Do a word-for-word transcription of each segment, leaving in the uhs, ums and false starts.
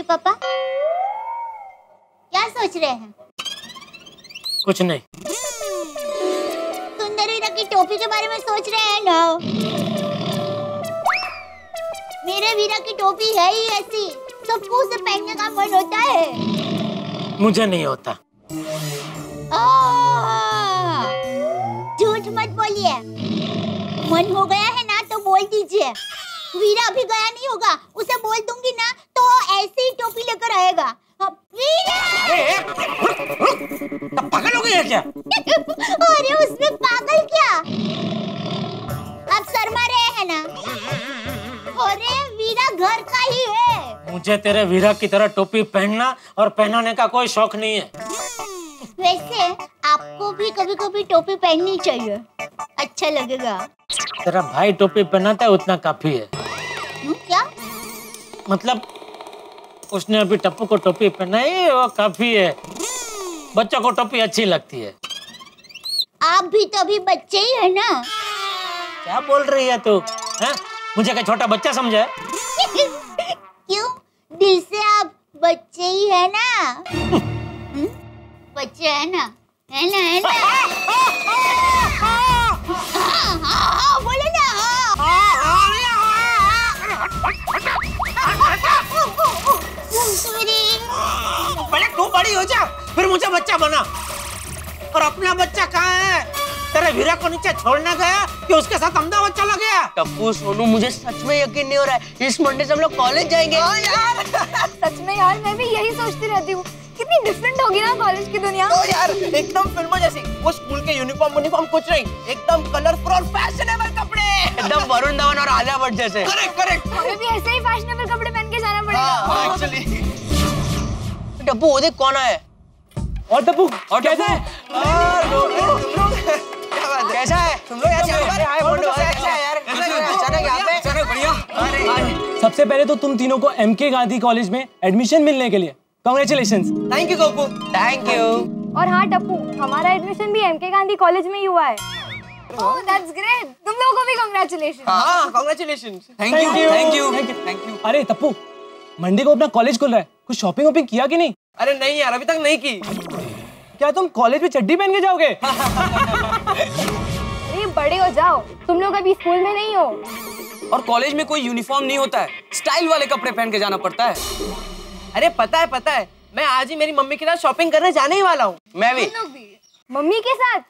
पापा क्या सोच रहे हैं? कुछ नहीं। सुंदर वीरा की टोपी के बारे में सोच रहे हैं ना? मेरे वीरा की टोपी है ही ऐसी, सबको उसे पहनने का मन होता है। मुझे नहीं होता। झूठ मत बोलिए, मन हो गया है ना तो बोल दीजिए। वीरा अभी गया नहीं होगा, उसे बोल दूंगी ना तो ऐसे ही टोपी लेकर आएगा। वीरा! अरे पागल हो गई है क्या? अरे उसमें पागल क्या? आप शर्मा रहे हैं ना? अरे वीरा घर का ही है। मुझे तेरे वीरा की तरह टोपी पहनना और पहनाने का कोई शौक नहीं है। वैसे आपको भी कभी कभी टोपी पहननी चाहिए, अच्छा लगेगा। तेरा भाई टोपी पहनाता है उतना काफी है। हुँ, क्या मतलब उसने अभी टप्पू को टोपी पहनाई वो काफी है। बच्चों को टोपी अच्छी लगती है। आप भी तो अभी बच्चे ही है ना? क्या बोल रही है तू? हैं? मुझे क्या छोटा बच्चा समझा है? क्यों, दिल से आप बच्चे ही है ना? हुँ? बच्चे है ना, है ना, है ना? हाँ, हाँ, बोले ना। पहले तू बड़ी हो जा, फिर मुझे बच्चा बना। और अपना बच्चा कहाँ है? तेरे वीरा को नीचे छोड़ने गया कि उसके साथ अहमदाबाद चला गया? टप्पू सोनू, मुझे सच में यकीन नहीं हो रहा है इस मंडे से हम लोग कॉलेज जाएंगे। यार सच में यार, मैं भी यही सोचती रहती हूँ, कितनी डिफरेंट होगी ना कॉलेज की दुनिया। तो यार एकदम फिल्मों जैसी, वो स्कूल के यूनिफॉर्म यूनिफॉर्म कुछ नहीं, एकदम कलरफुल और फैशनेबल कपड़े, एकदम वरुण धवन और आलिया भट्ट जैसे। Correct correct. हमें भी ऐसे ही फैशनेबल कपड़े पहन के जाना पड़ेगा। एक्चुअली टप्पू वो देख कौन है? और टप्पू और कैसा है? कैसा है तुम लोग? कैसा है यार? अचानक यहाँ पे? अचानक बढ़िया। सबसे पहले तो तुम तीनों को एम के गांधी कॉलेज में एडमिशन मिलने के लिए congratulations. Thank you Gopu. Thank you. और हाँ टप्पू, हमारा एडमिशन भी एम के गांधी कॉलेज में ही हुआ है। ओह दैट्स ग्रेट, तुम लोगों को भी कांग्रेचुलेशन। हाँ congratulations. Thank you thank you thank you. अरे टप्पू, मंडे को अपना कॉलेज खुल रहा है, कुछ शॉपिंग वॉपिंग किया कि नहीं? अरे नहीं यार, अभी तक नहीं की। क्या तुम कॉलेज में चड्डी पहन के जाओगे? अरे बड़े हो जाओ, तुम लोग अभी स्कूल में नहीं हो। और कॉलेज में कोई यूनिफॉर्म नहीं होता है, स्टाइल वाले कपड़े पहन के जाना पड़ता है। अरे पता है पता है, मैं आज ही मेरी मम्मी के साथ शॉपिंग करने जाने ही वाला हूँ। मैं भी। तुम लोग भी मम्मी के साथ?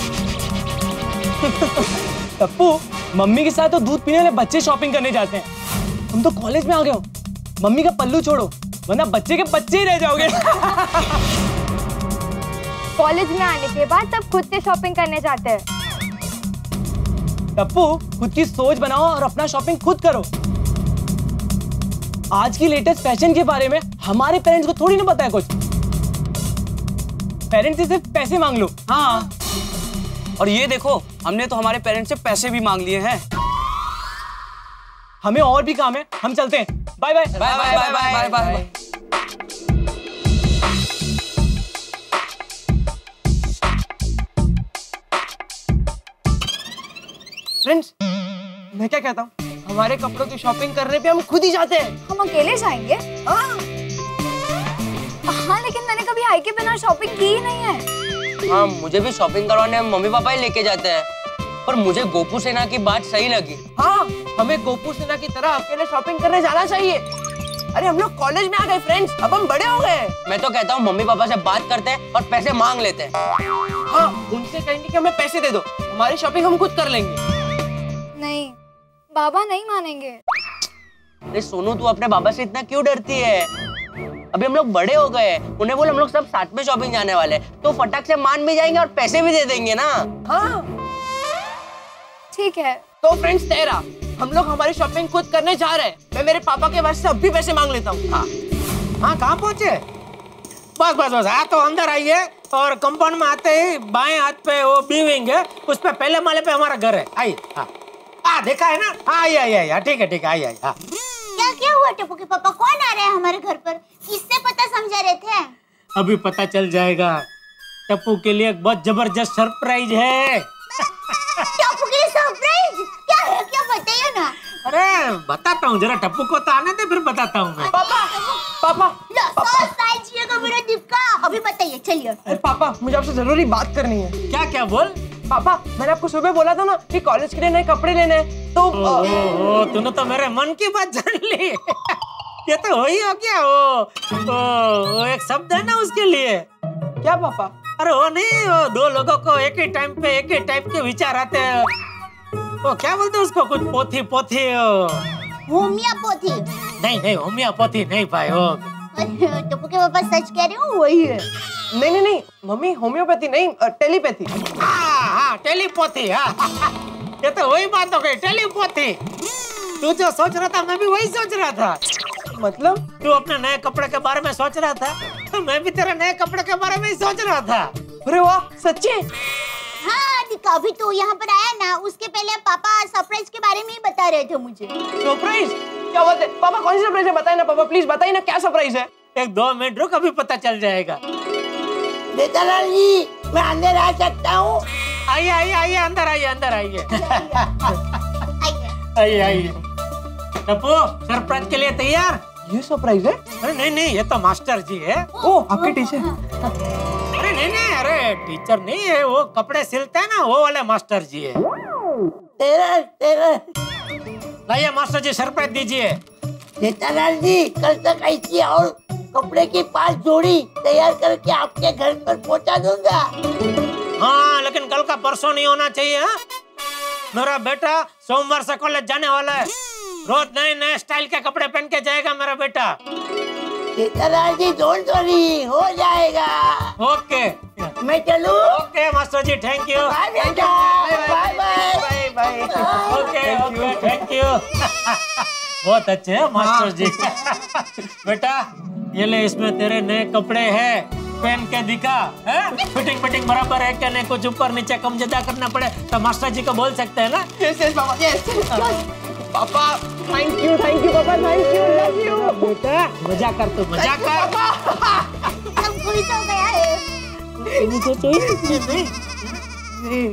टप्पू, मम्मी के साथ तो दूध पीने वाले बच्चे शॉपिंग करने जाते हैं, तुम तो कॉलेज में आ गए हो। मम्मी का पल्लू छोड़ो, वरना बच्चे के बच्चे ही रह जाओगे। कॉलेज में आने के बाद सब खुद से शॉपिंग करने जाते हैं। टप्पू, खुद की सोच बनाओ और अपना शॉपिंग खुद करो। आज की लेटेस्ट फैशन के बारे में हमारे पेरेंट्स को थोड़ी ना पता है कुछ। पेरेंट्स से सिर्फ पैसे मांग लो। हाँ, और ये देखो, हमने तो हमारे पेरेंट्स से पैसे भी मांग लिए हैं। हमें और भी काम है, हम चलते हैं। Bye bye bye bye bye bye bye. Friends, मैं क्या कहता हूँ, हमारे कपड़ों की शॉपिंग करने पे हम खुद ही जाते हैं। हम अकेले जाएंगे? हाँ हाँ, लेकिन मैंने कभी आई के बिना शॉपिंग की ही नहीं है। हाँ, मुझे भी शॉपिंग करवाने मम्मी पापा ही लेके जाते हैं, पर मुझे गोपू सेना की बात सही लगी। हाँ, हमें गोपू सेना की तरह अकेले शॉपिंग करने जाना चाहिए। अरे हम लोग कॉलेज में आ गए फ्रेंड्स, अब हम बड़े हो गए। मैं तो कहता हूँ मम्मी पापा से बात करते हैं और पैसे मांग लेते हैं। हाँ, उनसे कहेंगे कि हमें पैसे दे दो, हमारी शॉपिंग हम खुद कर लेंगे। नहीं, बाबा नहीं मानेंगे। अरे सोनू, तू अपने बाबा से इतना क्यों डरती है? अभी हम लोग बड़े हो गए, उन्हें बोल हम लोग सब साथ में शॉपिंग जाने वाले, तो फटाक से मान भी जाएंगे और पैसे भी दे देंगे ना। हाँ ठीक है। तो फ्रेंड्स, तेरा हम लोग हमारी शॉपिंग खुद करने जा रहे हैं। मैं मेरे पापा के पास से अब भी पैसे मांग लेता हूँ। हाँ हाँ, कहाँ पहुँचे? बस बस बस, आ तो अंदर आइए और कंपाउंड में आते ही बाएं हाथ पे वो बी विंग है, उस पे पहले माले पे हमारा घर है। आइए। हाँ हाँ, देखा है ना? हाँ आइए आइए आइए, ठीक है ठीक है, आइए आइए। हाँ, क्या क्या हुआ टप्पू के पापा? कौन आ रहे हैं हमारे घर पर? किससे पता समझा रहे थे? अभी पता चल जाएगा। टप्पू के लिए एक बहुत जबरदस्त सरप्राइज है। टप्पू के लिए सरप्राइज? क्या है, क्या बताइए ना। अरे बताता हूँ, जरा टप्पू को तो आने दे, फिर बताता हूँ मैं। पापा पापा लो, सौ साल जिएगा मेरा दिक्का। अभी बताइए, चलिए। अरे पापा मुझे आपसे जरूरी बात करनी है। क्या क्या बोल? पापा मैंने आपको सुबह बोला था ना कि कॉलेज के लिए नए कपड़े लेने हैं, तो ओ, ओ, तूने तो मेरे मन की बात जान ली। ये तो हो ही हो क्या? वो, वो, वो एक शब्द है ना उसके लिए। क्या पापा? अरे वो नहीं, वो दो लोगों को एक ही टाइम पे एक ही टाइप के विचार आते हैं। वो क्या बोलते हैं उसको? कुछ पोथी पोथी होमियोपैथी। नहीं नहीं, होमियोपैथी नहीं भाई। वो टप्पू के पापा सच कह रहे हो, वही है। नहीं नहीं नहीं मम्मी, होम्योपैथी नहीं, टेलीपैथी। हाँ हाँ, टेलीपैथी। हाँ, ये तो वही बात हो गई, टेलीपैथी। तू जो सोच रहा था मैं भी वही सोच रहा था। मतलब? तू अपने नए कपड़े के बारे में सोच रहा था, तो मैं भी तेरे नए कपड़े के बारे में ही सोच रहा था। अरे वाह, सच्ची? हाँ दिक्का, अभी तो यहाँ पर आया ना, उसके पहले पापा सरप्राइज के बारे में ही बता रहे थे मुझे। सरप्राइज? क्या बात है पापा, कौन सी सरप्राइज है? बताइए ना पापा, प्लीज बताइए ना, क्या सरप्राइज है? एक दो मिनट रुक, अभी पता चल जाएगा। जेठालाल जी, मैं अंदर आ सकता हूँ? आइए आइए आइए, अंदर आइए, अंदर आइए। आइए। आइए आइए। टप्पू, सरप्राइज के लिए तैयार? ये सरप्राइज है? अरे नहीं नहीं, ये तो मास्टर जी है। ओ, आपके टीचर? अरे नहीं नहीं, अरे टीचर नहीं है, वो कपड़े सिलते हैं ना, वो वाले मास्टर जी है। Tailor, tailor. लाइए मास्टर जी, सरप्राइज दीजिए। जेठालाल जी, कल तक ऐसी और कपड़े की पांच जोड़ी तैयार करके आपके घर पर पहुंचा दूंगा। हाँ, लेकिन कल का परसों नहीं होना चाहिए। हाँ? मेरा बेटा सोमवार से कॉलेज जाने वाला है, रोज नए नए स्टाइल के कपड़े पहन के जाएगा मेरा बेटा। जेठालाल जी, डोंट वरी, हो जाएगा। ओके, मैं चलूं? Okay master ji, thank you. Bye बेटा, bye bye. Bye bye. Okay okay, thank you. बहुत अच्छे हैं मास्टर जी। बेटा ये ले, इसमें तेरे नए कपड़े हैं, पहन के दिखा। है फिटिंग फिटिंग बराबर है क्या? नहीं कुछ ऊपर नीचे कम ज्यादा करना पड़े तो मास्टर जी को बोल सकते हैं ना? Yes yes papa, yes. Papa thank you, thank you papa, thank you, love you. बेटा मजा कर, तू मजा कर। सब खुश हो गया है। मुझे चाहिए नहीं।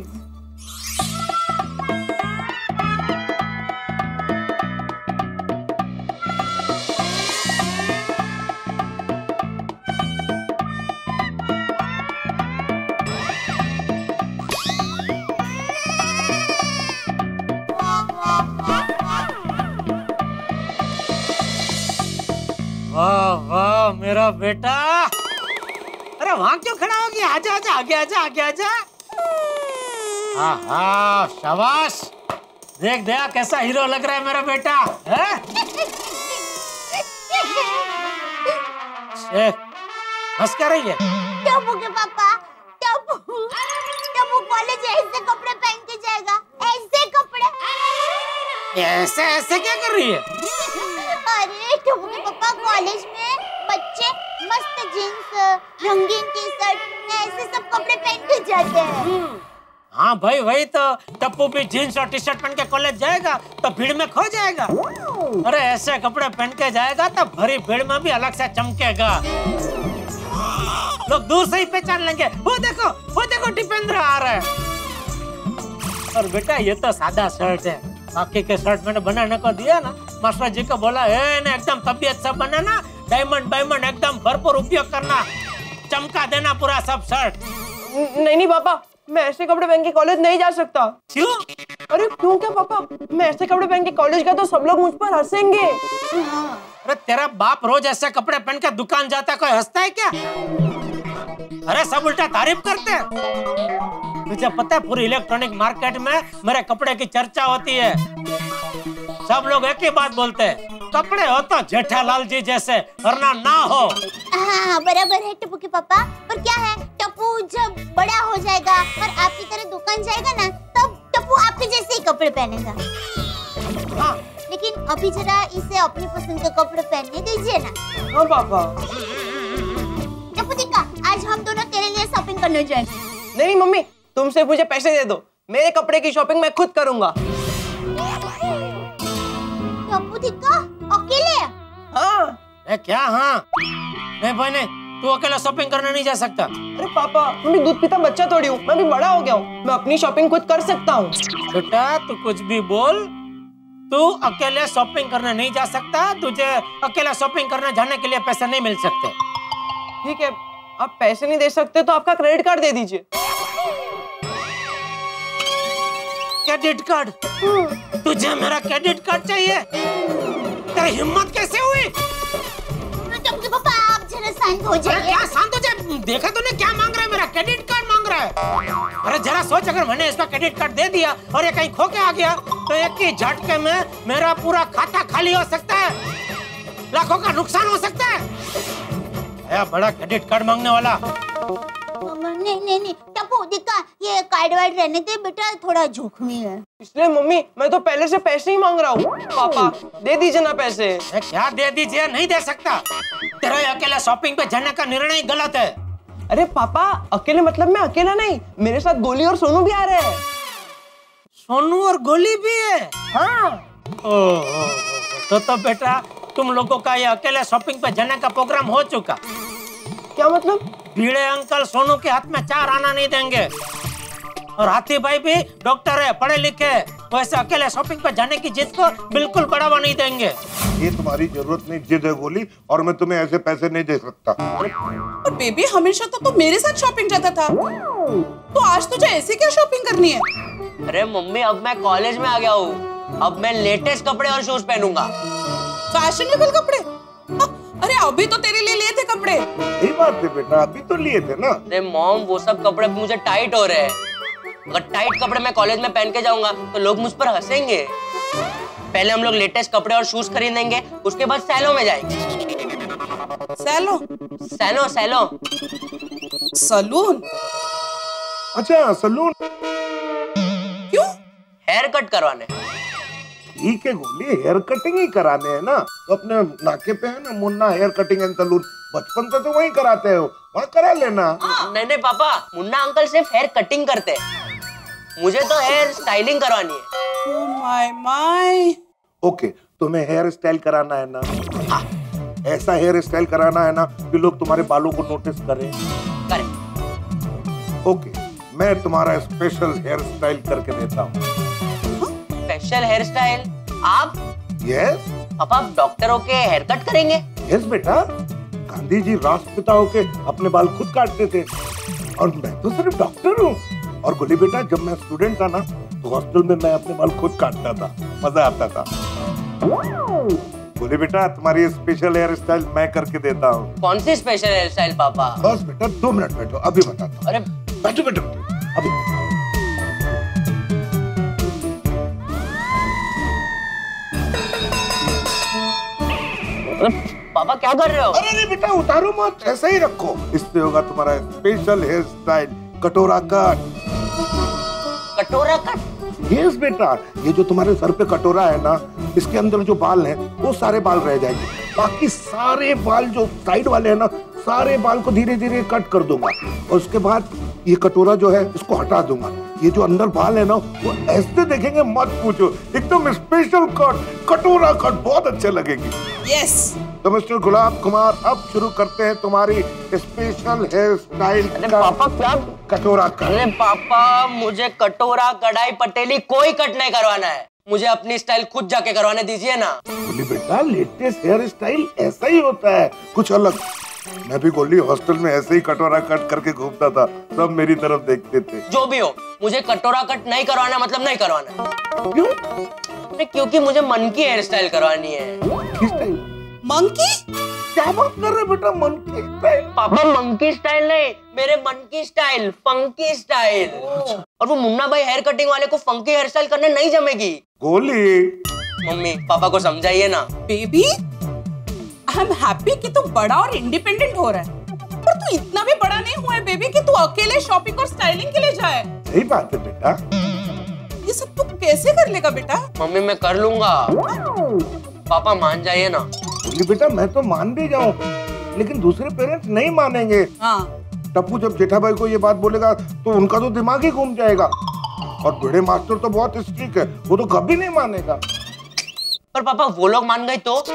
वाह वाह मेरा बेटा। अरे वहाँ क्यों खड़ा हो गया? आजा आजा, आगे आजा, आगे आजा। हाँ हाँ, शाबाश। देख दया कैसा हीरो लग रहा है मेरा बेटा। है? हंस क्या रही है? टप्पू के पापा, टप्पू टप्पू कॉलेज ऐसे कपड़े पहन के जाएगा, ऐसे कपड़े। ऐसे ऐसे क्या कर रही है? अरे टप्पू के पापा, कॉलेज में बच्चे मस्त जीन्स, रंगीन टी शर्ट, ऐसे सब कपड़े पहन के जाते हैं। हाँ भाई, वही तो। टप्पू भी जीन्स और टी शर्ट पहन के कॉलेज जाएगा तो भीड़ में खो जाएगा। अरे ऐसे कपड़े पहन के जाएगा तो भरी भीड़ में भी अलग से चमकेगा, लोग दूर से ही पहचान लेंगे। वो देखो, वो देखो, टिपेंद्र आ रहा है। और बेटा ये तो सादा शर्ट है, बाकी के शर्ट मैंने बनाने को दिया ना, मास्टर जी को बोला है ना एकदम तबीयत सब बनाना, डायमंड डायमंड एकदम भरपूर उपयोग करना, चमका देना पूरा सब शर्ट। नहीं नहीं पापा, मैं ऐसे कपड़े पहन के कॉलेज नहीं जा सकता। क्यों? अरे क्यों क्या पापा, मैं ऐसे कपड़े पहन के कॉलेज गया तो सब लोग मुझ पर हंसेंगे। अरे तेरा बाप रोज ऐसे कपड़े पहन के दुकान जाता है, कोई हंसता है क्या? अरे सब उल्टा तारीफ करते हैं। तुझे पता है पूरी इलेक्ट्रॉनिक मार्केट में मेरे कपड़े की चर्चा होती है। सब लोग एक ही बात बोलते हैं, कपड़े हो तो जेठालाल जी जैसे, वरना ना हो। हाँ बराबर है टप्पू के पापा, पर क्या है, टप्पू जब बड़ा हो जाएगा और आपकी तरह दुकान जाएगा ना, तब टप्पू आपके जैसे ही कपड़े पहनेगा। हाँ। लेकिन अभी जरा इसे अपनी पसंद के कपड़े पहनने दीजिए ना। हाँ पापा। टप्पू दिक्का, आज हम दोनों तेरे लिए शॉपिंग करने जाएंगे। नहीं नहीं मम्मी, तुम सिर्फ मुझे पैसे दे दो, मेरे कपड़े की शॉपिंग मैं खुद करूंगा। टप्पू दिक्का अकेले? हाँ। ए, क्या हाँ? नहीं भाई नहीं, तू अकेला शॉपिंग करने नहीं जा सकता। अरे पापा, मैं भी दूध पीता बच्चा थोड़ी हूँ, मैं भी बड़ा हो गया हूँ, मैं अपनी शॉपिंग खुद कर सकता हूँ। बेटा तू कुछ भी बोल, तू अकेले शॉपिंग करने नहीं जा सकता, तुझे अकेला शॉपिंग करने जाने के लिए पैसे नहीं मिल सकते। ठीक है, आप पैसे नहीं दे सकते तो आपका क्रेडिट कार्ड दे दीजिए। Credit card? तुझे मेरा क्रेडिट कार्ड चाहिए? तेरी हिम्मत कैसे हुई? टप्पू के पापा आप जरा शांत हो अरे जाइए। क्या शांत हो जाए? देखा तूने क्या मांग रहा है? मेरा क्रेडिट कार्ड मांग रहा है। अरे जरा सोच, अगर मैंने इसका क्रेडिट कार्ड दे दिया और ये कहीं खो के आ गया तो एक ही झटके में मेरा पूरा खाता खाली हो सकता है, लाखों का नुकसान हो सकता है। आया बड़ा क्रेडिट कार्ड मांगने वाला। नहीं नहीं नहीं टप्पू दिक्का, ये कार्ड वार्ड रहने दे बेटा, थोड़ा जोखमी है। इसलिए मम्मी मैं तो पहले से पैसे ही मांग रहा हूँ। पापा दे दीजिए ना पैसे। क्या दे दीजिए? नहीं दे सकता। तेरा अकेला शॉपिंग पे जाने का निर्णय गलत है। अरे पापा अकेले मतलब मैं अकेला नहीं, मेरे साथ गोली और सोनू भी आ रहे हैं। सोनू और गोली भी है? हाँ। ओह, तो तो बेटा तुम लोगों का ये अकेले शॉपिंग पे जाने का प्रोग्राम हो चुका। क्या मतलब? भीड़े अंकल सोनू के हाथ में चार आना नहीं देंगे, और हाथी भाई भी डॉक्टर है, पढ़े लिखे, वैसे अकेले शॉपिंग पे जाने की जिद को बिल्कुल बढ़ावा नहीं देंगे। ये तुम्हारी जरूरत नहीं जिद है गोली, और मैं तुम्हें ऐसे पैसे नहीं दे सकता। और बेबी हमेशा तो तू मेरे साथ शॉपिंग जाता था, तो आज तुझे ऐसे क्या शॉपिंग करनी है? अरे मम्मी अब मैं कॉलेज में आ गया हूँ, अब मैं लेटेस्ट कपड़े और शूज पहनूंगा। फैशनेबल कपड़े? हाँ, अरे अभी तो तेरे लिए लिए थे कपड़े। सही बात है बेटा, अभी तो लिए थे ना। अरे मॉम वो सब कपड़े मुझे टाइट हो रहे हैं, अगर टाइट कपड़े मैं कॉलेज में पहन के जाऊंगा तो लोग मुझ पर हंसेंगे। पहले हम लोग लेटेस्ट कपड़े और शूज खरीदेंगे, उसके बाद सैलो में जाएंगे। सैलो? सैलो सैलो सलून? अच्छा सलून। क्यों? हेयर कट करवाने। ठीक है गोली, हेयर कटिंग ही कराने हैं ना, तो अपने नाके पे है ना Munna hair cutting and saloon, बचपन से तो वहीं कराते हो, वहाँ करा लेना। नहीं नहीं पापा, मुन्ना अंकल सिर्फ हेयर कटिंग करते हैं, मुझे तो हेयर स्टाइलिंग करवानी है। Oh my my. ओके, तुम्हें हेयर स्टाइल कराना है ना? हाँ, ऐसा हेयर स्टाइल कराना है ना कि लोग तुम्हारे बालों को नोटिस करें। करें। ओके, मैं तुम्हारा स्पेशल हेयर स्टाइल करके देता हूँ। Special hair style? आप? यस। पापा आप डॉक्टर होके हेयर कट करेंगे? यस बेटा, गांधी जी राष्ट्रपिता होके अपने बाल खुद काटते थे, और मैं तो सिर्फ डॉक्टर हूँ। और गोली बेटा, जब मैं स्टूडेंट था ना तो हॉस्टल में मैं अपने बाल खुद काटता था, मजा आता था। गोली बेटा, तुम्हारी स्पेशल हेयर स्टाइल मैं करके देता हूँ। कौन सी स्पेशल हेयर स्टाइल पापा? बस बेटा दो मिनट बैठो, अभी बताता हूँ। अरे बैठो बैठो अभी। पापा क्या कर रहे हो? अरे नहीं बेटा, उतारो मत, ऐसा ही रखो। इससे होगा तुम्हारा स्पेशल हेयर स्टाइल, कटोरा कट। कटोरा कट? यस बेटा, ये जो तुम्हारे सर पे कटोरा है ना, इसके अंदर जो बाल हैं वो सारे बाल रह जाएंगे, बाकी सारे बाल जो साइड वाले हैं ना, सारे बाल को धीरे धीरे कट कर दूंगा, और उसके बाद ये कटोरा जो है इसको हटा दूंगा। ये जो अंदर बाल है ना वो ऐसे देखेंगे मत पूछो, एकदम स्पेशल कट, कटोरा कट, बहुत अच्छे लगेंगे। यस। तो मिस्टर गुलाब कुमार, अब शुरू करते हैं तुम्हारी स्पेशल हेयर स्टाइल। अरे पापा क्या? कटोरा कट। अरे पापा मुझे कटोरा कढ़ाई पटेली कोई कट नहीं करवाना है, मुझे अपनी स्टाइल खुद जाके करवाने दीजिए ना। गोली बेटा, लेटेस्ट हेयर स्टाइल ऐसा ही होता है, कुछ अलग। मैं भी गोली हॉस्टल में ऐसे ही कटोरा कट करके घूमता था, सब मेरी तरफ देखते थे। जो भी हो, मुझे कटोरा कट नहीं करवाना, मतलब नहीं करवाना। क्यों? अरे क्योंकि मुझे मन की हेयर स्टाइल करवानी है। किस टाइल? मंकी? क्या बात कर रहे बेटा, मंकी स्टाइल? पापा मंकी स्टाइल नहीं, मेरे मन की स्टाइल, फंकी स्टाइल। और वो मुन्ना भाई हेयर कटिंग वाले को फंकी हेयर स्टाइल करने नहीं जमेगी। गोली मम्मी पापा को समझाइए ना। बेबी आई एम हैप्पी कि तू बड़ा और इंडिपेंडेंट हो रहा है, पर तू इतना भी बड़ा नहीं हुआ है बेबी कि तू अकेले शॉपिंग और स्टाइलिंग के लिए जाए। सही बात है बेटा। ये सब तू कैसे कर लेगा बेटा? मम्मी मैं कर लूंगा, पापा मान जाइए ना। गोली बेटा, मैं तो मान भी जाऊं, लेकिन दूसरे पेरेंट्स नहीं मानेंगे। हाँ। टप्पू जब जेठा भाई को ये बात बोलेगा तो उनका तो दिमाग ही घूम जाएगा, और बड़े मास्टर तो बहुत स्ट्रिक्ट है, वो तो कभी नहीं मानेगा। पर पापा वो लोग मान गए तो?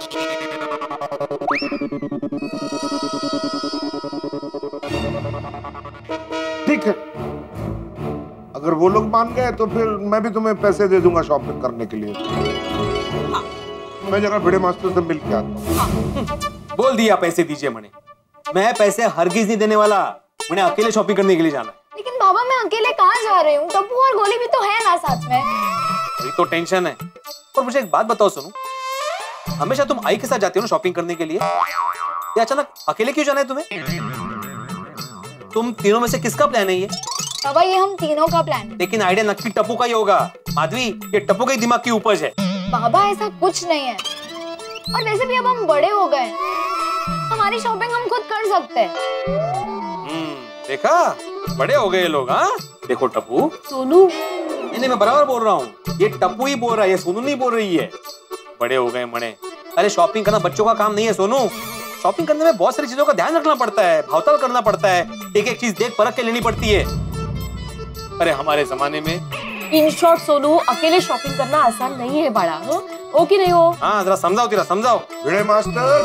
ठीक है, अगर वो लोग मान गए तो फिर मैं भी तुम्हें पैसे दे दूंगा शॉपिंग करने के लिए। हाँ। मैं जरा भिड़े मास्टर से मिल के आता हूँ। हाँ। बोल दिया पैसे दीजिए मने। मैं पैसे हरगिज नहीं देने वाला। मैंने अकेले शॉपिंग करने के लिए जाना है। लेकिन बाबा मैं अकेले कहाँ जा रही हूँ? टप्पू और गोली भी तो है ना साथ में। वही तो टेंशन है। और मुझे एक बात बताओ सुनो, हमेशा तुम आई के साथ जाती हो ना शॉपिंग करने के लिए, ये अचानक अकेले क्यों जाना है तुम्हें? तुम तीनों में से किसका प्लान है ये? बाबा ये हम तीनों का प्लान है। लेकिन आइडिया नक्की टप्पू का ही होगा। माधवी, ये टप्पू के दिमाग की उपज है। बाबा ऐसा कुछ नहीं है। और वैसे भी अब हम बड़े हो गए, हमारी शॉपिंग हम खुद कर सकते हैं। हम्म, देखा, बड़े हो गए लोग। हाँ देखो टप्पू, सोनू, नहीं नहीं मैं बराबर बोल रहा हूँ। ये टप्पू ही बोल रहा है, ये सोनू नहीं बोल रही है। बड़े हो गए मणे। अरे शॉपिंग करना बच्चों का काम नहीं है सोनू। शॉपिंग करने में बहुत सारी चीजों का ध्यान रखना पड़ता है, भावताल करना पड़ता है, एक एक चीज देख परख के लेनी पड़ती है। अरे हमारे जमाने में इन शॉर्ट सोनू, अकेले शॉपिंग करना आसान नहीं है बड़ा। हो कि नहीं हो? हाँ जरा समझाओ, तेरा समझाओ। भिड़े मास्टर,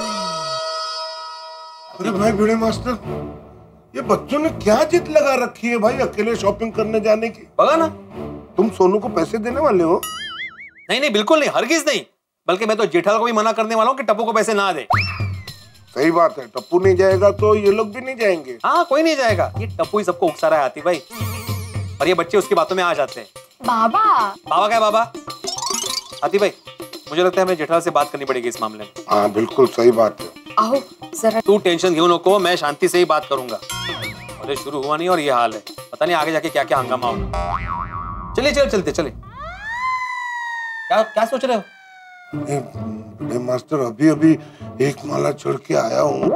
अरे भाई भिड़े मास्टर, ये बच्चों ने क्या जिद लगा रखी है भाई अकेले शॉपिंग करने जाने की? बगा ना, तुम सोनू को पैसे देने वाले हो? नहीं नहीं बिल्कुल नहीं, हरगिज नहीं। बल्कि मैं तो जेठालाल को भी मना करने वाला हूँ कि टप्पू को पैसे ना दे। सही बात है, टप्पू नहीं जाएगा तो ये लोग भी नहीं जाएंगे। हाँ कोई नहीं जाएगा, ये टप्पू ही सबको उकसा रहा है आती भाई। और ये बच्चे उसकी बातों में आ जाते हैं। बाबा बाबा क्या बाबा? आती भाई, मुझे लगता है हमें जेठालाल से बात करनी पड़ेगी इस मामले में। हाँ बिल्कुल सही बात है। आओ जरा। तू टेंशन क्यों नको, मैं शांति से ही बात करूंगा। अरे शुरू हुआ नहीं और ये हाल है, पता नहीं आगे जाके क्या क्या हंगामा होगा। चलिए चल चलते चले। क्या क्या सोच रहे हो? ए, मास्टर अभी अभी एक माला चढ़ के आया हूँ,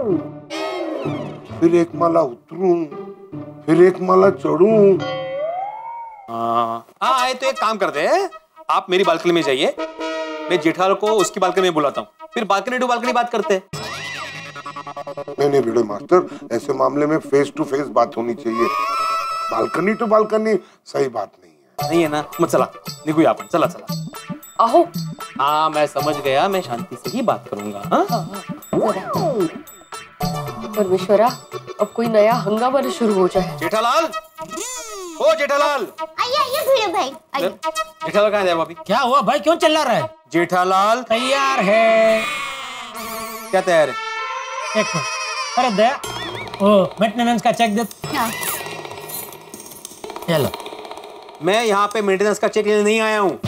फिर एक माला उतरूं, फिर एक माला चढ़ूं। हाँ हाँ तो एक काम करते हैं, आप मेरी बालकनी में जाइए, मैं जेठालाल को उसकी बालकनी में बुलाता हूँ, फिर बालकनी टू बालकनी बात करते हैं। नहीं नहीं भिड़े मास्टर, ऐसे मामले में फेस टू फेस बात होनी चाहिए। बालकनी टू बालकनी सही बात नहीं है। नहीं है ना, मत चला निकू यहाँ पर, चला चला। आओ। हाँ मैं समझ गया, मैं शांति से ही बात करूंगा। हाँ परमेश्वरा, अब कोई नया हंगामा न शुरू हो जाए। जेठालाल, ओ जेठालाल। आइए आइए भिड़े भाई आइए। जेठालाल कहाँ है अभी? क्या हुआ भाई, क्यों चिल्ला रहा है? जेठालाल तैयार है। क्या तैयार है? एक मिनट, अरे दया, ओ मेंटेनेंस का चेक दे। हाँ। ये लो। मैं यहाँ पे मेंटेनेंस का चेक लेने नहीं आया हूँ।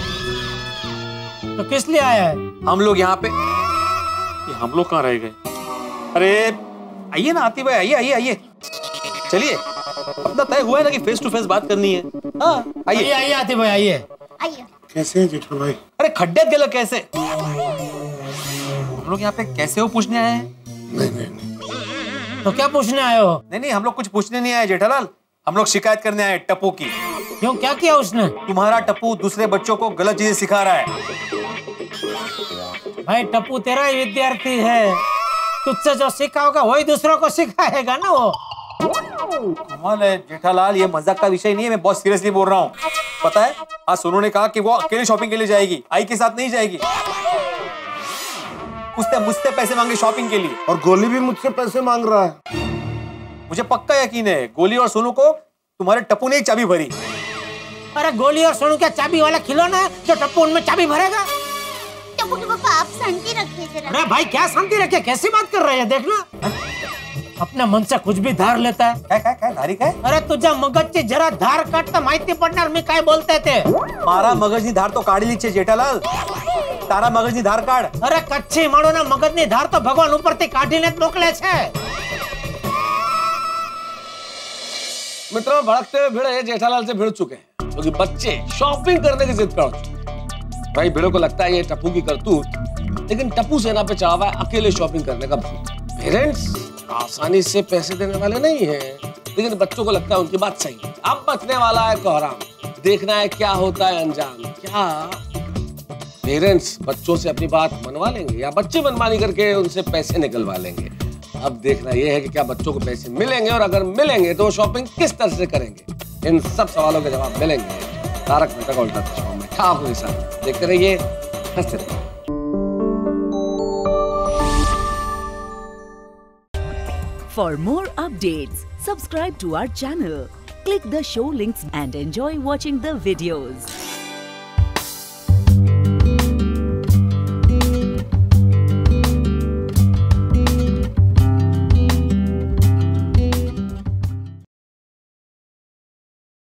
तो किस लिए आया है? हम लोग यहाँ पे, ये हम लोग कहाँ रह गए? अरे आइए ना आती भाई, आइए आइए आइए, चलिए। अपना तय हुआ है ना कि फेस टू फेस बात करनी है। हाँ आइए आइए आती भाई, आइए आइए। कैसे हैं जेठा भाई? अरे खड्डे गला कैसे? हम लोग यहाँ पे कैसे हो पूछने आए हैं? नहीं नहीं नहीं। तो क्या पूछने आए हो? नहीं नहीं हम लोग कुछ पूछने नहीं आए जेठालाल, हम लोग शिकायत करने आए टप्पू की। क्यों, क्या किया उसने? तुम्हारा टप्पू दूसरे बच्चों को गलत चीजें सिखा रहा है। भाई टप्पू तेरा ही विद्यार्थी है, तुझसे जो सीखा होगा वही दूसरों को सिखाएगा ना वो। कमाल है जेठालाल, ये मजाक का विषय नहीं है, मैं बहुत सीरियसली बोल रहा हूँ। पता है आज सोनू ने कहा कि वो अकेले शॉपिंग के लिए जाएगी, आई के साथ नहीं जाएगी। उसने मुझसे पैसे मांगे शॉपिंग के लिए, और गोली भी मुझसे पैसे मांग रहा है। मुझे पक्का यकीन है गोली और सोनू को तुम्हारे टप्पू ने चाबी भरी। अरे गोली और सोनू क्या चाबी वाला खिलौना है जो टप्पू उनमें चाबी भरेगा? टप्पू के पापा आप शांति रखिए जरा। अरे भाई क्या शांति रखे, कैसी बात कर रहे हैं? देखना अपने मन से कुछ भी धार लेता है। क्या क्या क्या धारी काय? अरे तुझ्या मगजची जरा धार काट तर माहिती पडणार मी काय बोलते ते। मारा मगजनी धार तो काढली छे जेठालाल, तारा मगजनी धार काढ। अरे कच्ची माणोना मगजनी धार तो भगवान ઉપરથી કાઢીને જ મોકલે છે। मित्रों, भड़कते हुए भिड़े जेठालाल से भिड़ चुके हैं क्योंकि बच्चे शॉपिंग करने की जिद कर चुके हैं। भाई भिड़ों को लगता है ये टप्पू की करतूत, लेकिन टप्पू सेना पे चढ़ा हुआ है अकेले शॉपिंग करने का भूत। पेरेंट्स आसानी से पैसे देने वाले नहीं हैं, लेकिन बच्चों को लगता है उनकी बात सही है। अब बचने वाला है कोहराम, देखना है क्या होता है अंजाम। क्या पेरेंट्स बच्चों से अपनी बात मनवा लेंगे या बच्चे मनमानी करके उनसे पैसे निकलवा लेंगे? अब देखना यह है कि क्या बच्चों को पैसे मिलेंगे, और अगर मिलेंगे तो शॉपिंग किस तरह से करेंगे। इन सब सवालों के जवाब मिलेंगे तारक मेहता का उल्टा चश्मा में। ठाकुर के साथ देखते रहिए, हंसते रहिए। For more updates, subscribe to our channel, Click the show links and enjoy watching the videos.